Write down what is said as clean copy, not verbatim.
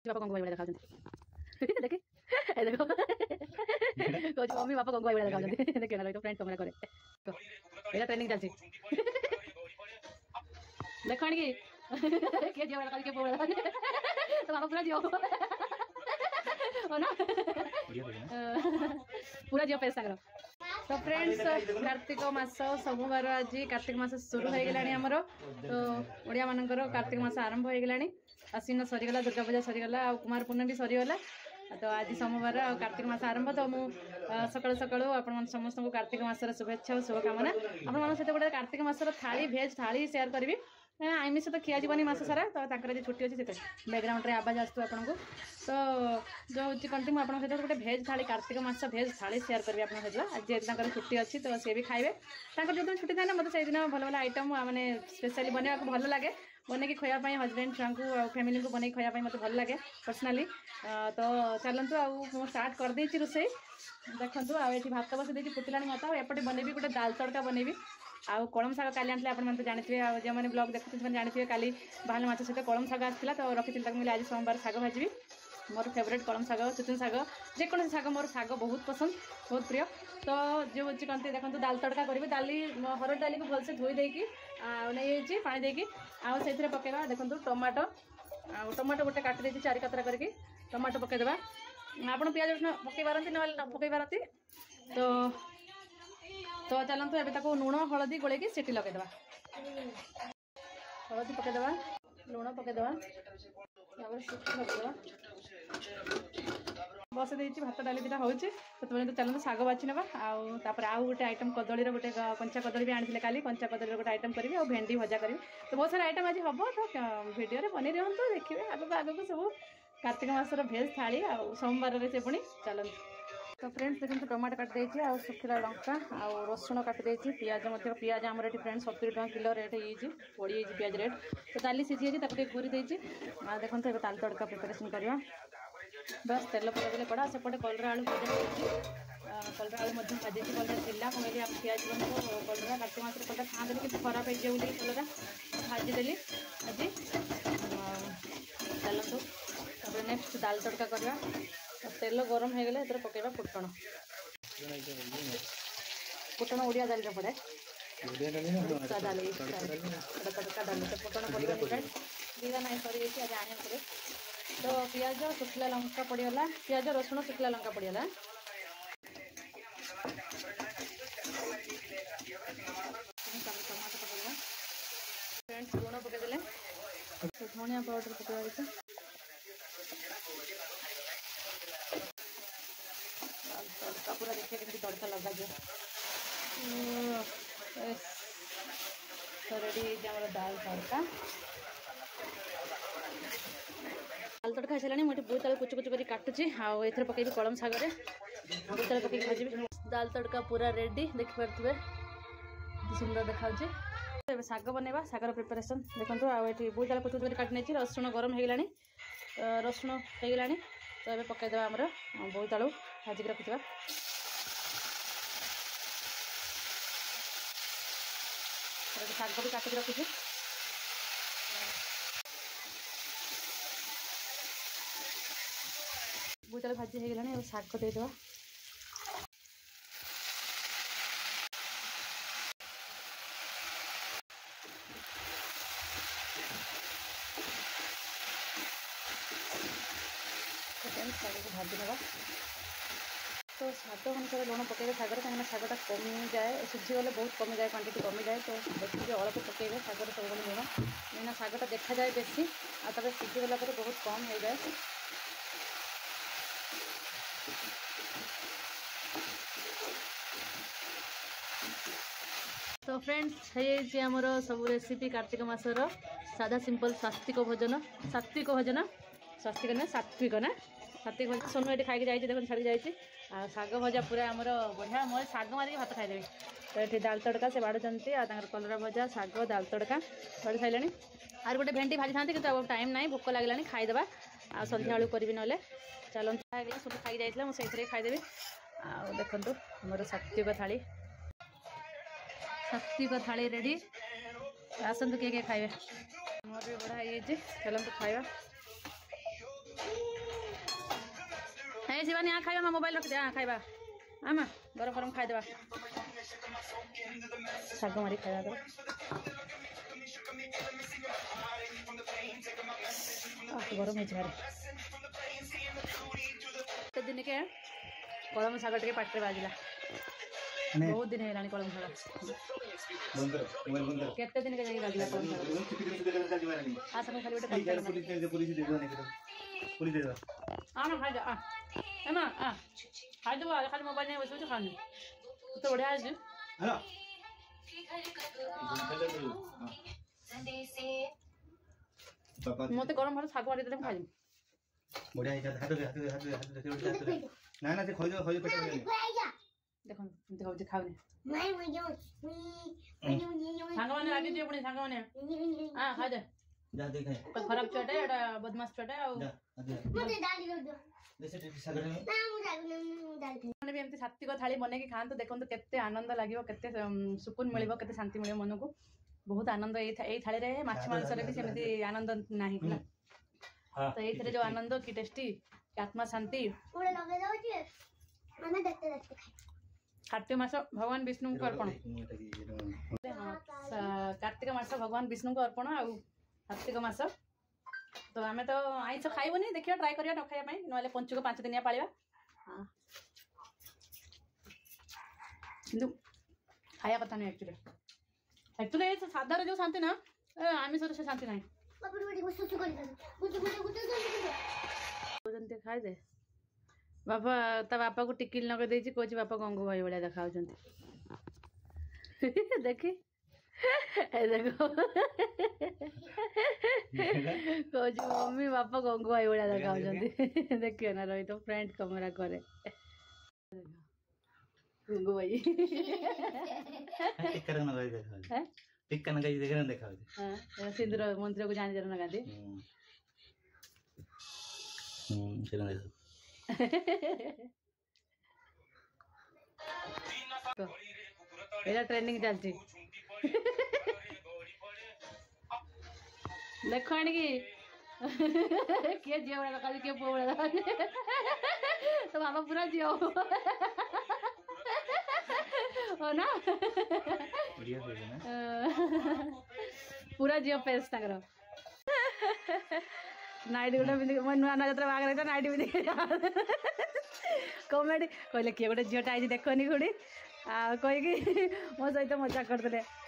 बापा कंगू भाई देखा देखे देखो कौन मम्मी बापा कंगू भाई देखा देखे ना फ्रेंड कैमरा करे तो ये ट्रेनिंग चलती देख के जियो वाला के बोला तो बापा पूरा जियो ना पूरा जियो पैसा करो। तो फ्रेंड्स कार्तिक मास सोमवार आज कार्तिक मास शुरू हो गलानी आमर तो ओडिया मानकर कार्तिक मास आरंभ हो गलानी आश्विन सरीगला दुर्गा पूजा सरीगला आ कुमार पूर्णमी सरीगला तो आज सोमवार आ कार्तिक मास आरंभ तो मु सकाळु सकाळु आपण समस्त कार्तिक मासर शुभेच्छा और शुभकामना आपण सहित गोटे कार्तिक मासर थाली भेज थाली शेयर करी आमिष तो खिया जीवन मास सारा तो जो छुट्टी अच्छी से बैकग्राउंड रे आवाज आसू आपन को तो जो हूँ कहते मुझे सहित गोटे भेज थाली कार्तिक मास भेज थाली शेयर करी आप सहित आज छुट्टी अच्छी तो सी भी खाइबे जो दिन छुट्टी था मतलब से दिन भल भल आइटम मैंने स्पेशली बनवा भल लगे बनई खायापी हजबैंड छुआ को फैमिली को बनई खायापी मतलब भल लगे पर्सनाली तो चलतु आउ स्टार्ट करदे रोसे देखो आए भात बस देखिए फुटिला मत एपटे बनैबी गोटे दाल तड़का बनैबी आउ कलम शाग काली आनी आप जानते हैं जो मैंने ब्लॉग देखते जानते काली बाहर माछ सहित कलम शाग आसाला तो रखी आज सोमवार शाग भाजी मोर फेवरेट कलम शाग चुचुन शाग जेकोसी शाग मोर शाग बहुत पसंद बहुत प्रिय तो जो हूँ कहते देखो दाल तड़का करी दाली हरड़ दाली को भलसे धोई देकी नहीं पानी देकी आउ से पकेवा देखो टमाटो टमाटो गोटे काटी देती 4 कतरा करके टमाटो पकईदेवा आप प्याज रसुण पकई पारती ना न पकई पारती तो तो चलतु ए लुण हलदी गोल सीटी लगेदेवा हलदी पकईदेवा लुण पकईदेवा बस देती भात डाली दुटा हो चलते शाग बाछि ना आउ गोटे आइटम कदली गोटे कंचा कदली भी आनी काली कंचा कदली गोटे आइटम करी और भेंडी भजा करी तो बहुत सारा आइटम आज हम तो वीडियो बनी रुहतु देखिए आगक आगक सब कार्तिक मासर भेज थाली आ सोमवार से पुणी चलते तो फ्रेंड्स देखो टमाटो काट देती आ सुखिला लंका आ रसुण काट देती पियाज पियाज आमर ये फ्रेंड्स 70 टका किलो रेट हो पड़ी पियाज रेट तो दाली सीझी जाती घूरी देती देखो दाल तड़का प्रिपेरेसन करवा बस तेल पकड़े कड़ा सेपटे कलरा आलू भजा कलरा आलू भाजी कलरा थिला कमेली पियाज बनो कलरा कार्तिक मास कलरा खाते कि खराब हो कलरा भाजीदेली आज चलतु नेक्स्ट दाल तड़का करवा तेल गरम हो गले पकेबा फुटण फुटण उड़िया दाली पड़े दाली तड़का डाली तो फुटण पड़े दीदा ना सरी आज आने पड़े तो पियाज सुखिला लंका पड़गला पियाज रसुण सुखिला लंका पड़गला टमाटो पकड़ा फ्रेंड्स लुण पकईदे धनिया पाउडर पकड़ा तड़का पूरा देखिए कि तड़का लगा जो रेडी है दाल तड़का दाल तड़का सारे मुझे बहुत आलू कुचु कुचु कर काटुची आउ पकईबी कलम शागर बहुत पकई भाजी दाल तड़का पूरा रेडी देखिपे सुंदर देखा शाग बनवा शागर प्रिपेरेसन देखो आउ बहुत आलू कुचु कुचु काटी नहीं रसुण गरम हो गलानी रसुण हो गलानी तो ये पकईदेवा आमर बहुत आलू भाजिक रखिवा शाग भी काटिक रखी बहुत आलू भाजी हो गलानी शाग देदेवा भाजी ना तो स्वाद अनुसार लुण पकड़े सागर कहीं शागटा कमी जाए सीझीगले बहुत कमी जाए क्वांटिटी कमी जाए तो देखिए अल्प पकड़े सागर सब लुण कहीं शागटा देखा जाए बेसी आगे सीझीगला बहुत कम हो जाए तो फ्रेंड्स है आमर सब रेसिपी कार्तिक मासर सादा सिंपल सात्विक भोजन सात्विक ना सात्विक भोजन सोनू ये खाई जाइए देखो छाड़ी जाइए शाग भजा पूरा आमर बढ़िया मैं शाग मारिक भात खाईदेवी तो ये दाल तड़का से बाढ़ुंट कलरा भजा शाग दाल तड़का बाढ़ी सारे आर गोटे भेंडी भाजी था कि टाइम ना भोक लगे खाईदेवा आ सन्ध्या बेलू करी ना चलते सब खाई जाइए मुझे खाईदेवी आ देखो मोर सात्विक थाली रेडी आसतु किए किए खाइबे मोर भी बढ़ा चलते खाइबा ए शिवानी यहाँ खाइबा मोबाइल रखिदे हाँ खाइबा आमा गरम गरम खाइदेवा शाग मारी खाइबा तो गरम है भारी दिन के कलम शाग टे पाटे बाजिला बहुत दिन है कलम शाग केते दिन के बाजिला कलम शाग आ समय खाली बेटे आना खाइ जा एमा खाइ दो खाली मोबाइल नहीं बस खाने तो बढ़िया है हेलो मते गरम भात शाग मारी देले खाइ बढ़िया है हाथ ना ना से खोइ पेट में देखो देखो जे खाउने सांग माने लागे जे पुणी सांग माने हां खा दे जा देखे तो खराब छोटे एटा बदमाश छोटे आ मुझे डाली दो जैसे सागर में ना मु डाली माने भी एमती सात्विक थाली बने के खान तो देखो केते आनंद लागिवो केते सुकून मिलिवो केते शांति मिलिवो मन को बहुत आनंद ए थाली रे माछ मांस रे भी सेमती आनंद नाही ना तो एथरे जो आनंद की टेस्टी आत्मा शांति पूरा लगे जाऊ छी माने देखते देखते कार्तिक मास भगवान विष्णु को अर्पण कार्तिक मास भगवान विष्णु को अर्पण आ कार्तिक मास तो आम तो आईस खाइबनी देखिए ट्राए करिया न खाइबा ना पंचुक 5 दिनिया पालिबा हां किंतु खाया कथा नहीं एक्चुअली ये सादा रे जो शांति ना आमिष रे शांति नहीं बाबू बड़ी गुस्सा कर जंते खाइ दे बापा ता बापा को टिकिल नगे देछि कोछि बापा गंगू भाई बड़िया देखाउ जंती देखी ए देखो कोछि मम्मी बापा गंगू भाई बड़िया देखाउ जंती देखियो ना रही तो फ्रंट कैमरा करे गंगू भाई टिक्का न गई देखा है टिक्का न गई देखा हां सिंदूर मंत्र को जानि जर न गादी चलो देखो एला ट्रेनिंग चलती देखो आने की किए जियो बड़ा लगा किए पो बड़ा लगा तो बाबा पूरा जियो हो ना बढ़िया है ना पूरा जियो पेस तकर नाइट गोटे पिंधि मो नुआ नुआ जतरा बाग रही नाइट पिंधि कमेडी कहले किए गोटे झीटा आई देखनी खुड़ी आ कहीकि मो सहित मजाक करते